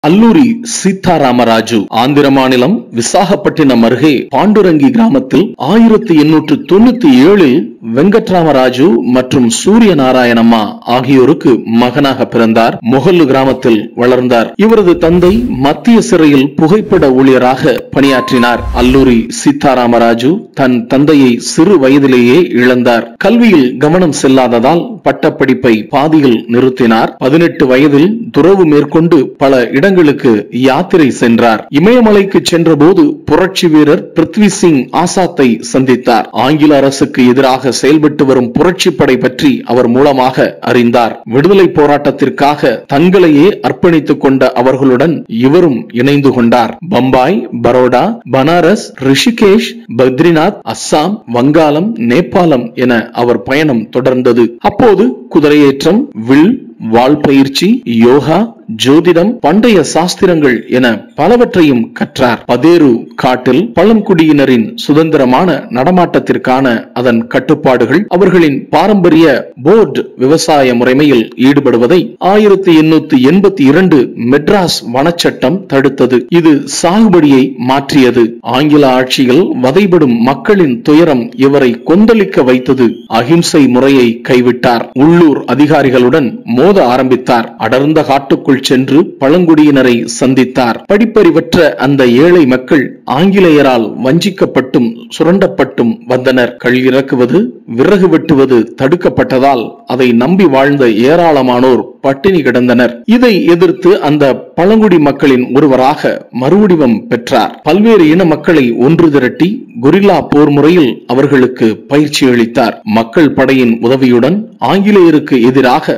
அல்லூரி சீதாராமராஜு ஆந்திர மாநிலம் விசாகப்பட்டினம் அருகே பாண்டுரங்கி கிராமத்தில் 1897 வெங்கட்ராமராஜு மற்றும் சூரிய நாராயணம்மா ஆகியோருக்கு மகனாக பிறந்தார். மொஹல்லு கிராமத்தில் வளர்ந்தார். இவரது தந்தை மத்திய சிறையில் புகைப்பட ஊழியராக பணியாற்றினார். அல்லூரி சீதாராமராஜு தன் தந்தையை சிறு வயதிலேயே இழந்தார். கல்வியில் கவனம் செல்லாததால் பட்டப்படிப்பை பாதியில் நிறுத்தினார். 18 வயதில் துறவு மேற்கொண்டு பல இடங்களுக்கு யாத்திரை சென்றார். இமயமலைக்கு சென்ற போது புரட்சி வீரர் பிருத்வி சிங் ஆசாத்தை சந்தித்தார். ஆங்கில அரசுக்கு எதிராக செயல்பட்டு வரும் புரட்சி படை பற்றி அவர் மூலமாக அறிந்தார். விடுதலை போராட்டத்திற்காக தங்களையே அர்ப்பணித்துக் கொண்ட அவர்களுடன் இவரும் இணைந்து கொண்டார். பம்பாய், பரோடா, பனாரஸ், ரிஷிகேஷ், பத்ரிநாத், அஸ்ஸாம், வங்காளம், நேபாளம் என அவர் பயணம் தொடர்ந்தது. அப்போது குதிரையேற்றம், வில், வாள் பயிற்சி, யோகா, ஜோதிடம், பண்டைய சாஸ்திரங்கள் என பலவற்றையும் கற்றார். பதேரு காட்டில் பழங்குடியினரின் சுதந்திரமான நடமாட்டத்திற்கான அதன் கட்டுப்பாடுகள், அவர்களின் பாரம்பரிய போர்டு விவசாய முறைமையில் ஈடுபடுவதை 1882 மெட்ராஸ் வனச்சட்டம் தடுத்தது. இது சாகுபடியை மாற்றியது. ஆங்கில ஆட்சியில் வதைபடும் மக்களின் துயரம் இவரை கொந்தளிக்க வைத்தது. அகிம்சை முறையை கைவிட்டார். உள்ளூர் அதிகாரிகளுடன் மோத ஆரம்பித்தார். அடர்ந்த காட்டுக்குள் சென்று பழங்குடியினரை சந்தித்தார். படிப்பறிவற்ற அந்த ஏழை மக்கள் ஆங்கிலேயரால் வஞ்சிக்கப்பட்டும் சுரண்டப்பட்டும் வந்தனர். கள் இறக்குவது, விறகு வெட்டுவது தடுக்கப்பட்டதால் அதை நம்பி வாழ்ந்த ஏராளமானோர் பட்டினி கிடந்தனர். இதை எதிர்த்து அந்த பழங்குடி மக்களின் ஒருவராக மறுவடிவம் பெற்றார். பல்வேறு இன மக்களை ஒன்று திரட்டி கொரில்லா போர் முறையில் அவர்களுக்கு பயிற்சி அளித்தார். மக்கள் படையின் உதவியுடன் ஆங்கிலேயருக்கு எதிராக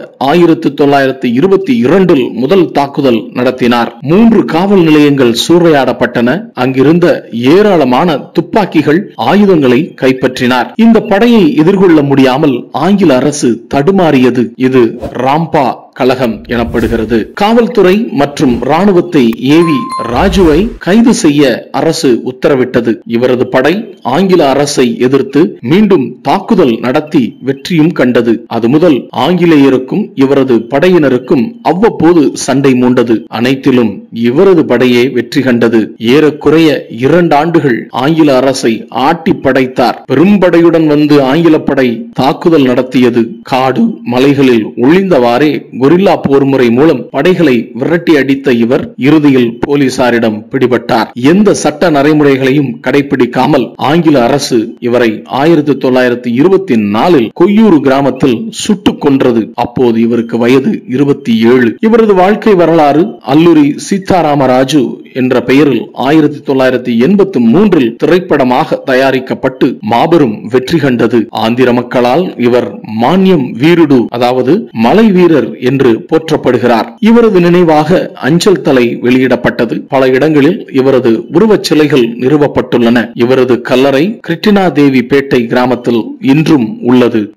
1922 முதல் தாக்குதல் நடத்தினார். 3 காவல் நிலையங்கள் சூறையாடப்பட்டன. அங்கிருந்த ஏராளமான துப்பாக்கிகள், ஆயுதங்களை கைப்பற்றினார். இந்த படையை எதிர்கொள்ள முடியாமல் ஆங்கில அரசு தடுமாறியது. இது ராம்பா கழகம் எனப்படுகிறது. காவல்துறை மற்றும் ராணுவத்தை ஏவி ராஜுவை கைது செய்ய அரசு உத்தரவிட்டது. இவரது படை ஆங்கில அரசை எதிர்த்து மீண்டும் தாக்குதல் நடத்தி வெற்றியும் கண்டது. அது முதல் ஆங்கிலேயருக்கும் இவரது படையினருக்கும் அவ்வப்போது சண்டை மூண்டது. அனைத்திலும் இவரது படையே வெற்றி கண்டது. ஏறக்குறைய 2 ஆண்டுகள் ஆங்கில அரசை ஆட்டி படைத்தார். பெரும்படையுடன் வந்து ஆங்கில படை தாக்குதல் நடத்தியது. காடு மலைகளில் ஒளிந்தவாறே கொரில்லா போர் முறை மூலம் படைகளை விரட்டி அடித்த இவர் இறுதியில் போலீசாரிடம் பிடிபட்டார். எந்த சட்ட நடைமுறைகளையும் கடைபிடிக்காமல் ஆங்கில அரசு இவரை 1924 கொய்யூரு கிராமத்தில் சுட்டுக் கொன்றது. அப்போது இவருக்கு வயது 27. இவரது வாழ்க்கை வரலாறு அல்லூரி சீதாராமராஜு என்ற பெயரில் 1983 திரைப்படமாக தயாரிக்கப்பட்டு மாபெரும் வெற்றி கண்டது. ஆந்திர மக்களால் இவர் மான்யம் வீருடு, அதாவது மலை வீரர் என்று போற்றப்படுகிறார். இவரது நினைவாக அஞ்சல் தலை வெளியிடப்பட்டது. பல இடங்களில் இவரது உருவச் சிலைகள் நிறுவப்பட்டுள்ளன. இவரது கல்லறை கிருட்டினா தேவி பேட்டை கிராமத்தில் இன்றும் உள்ளது.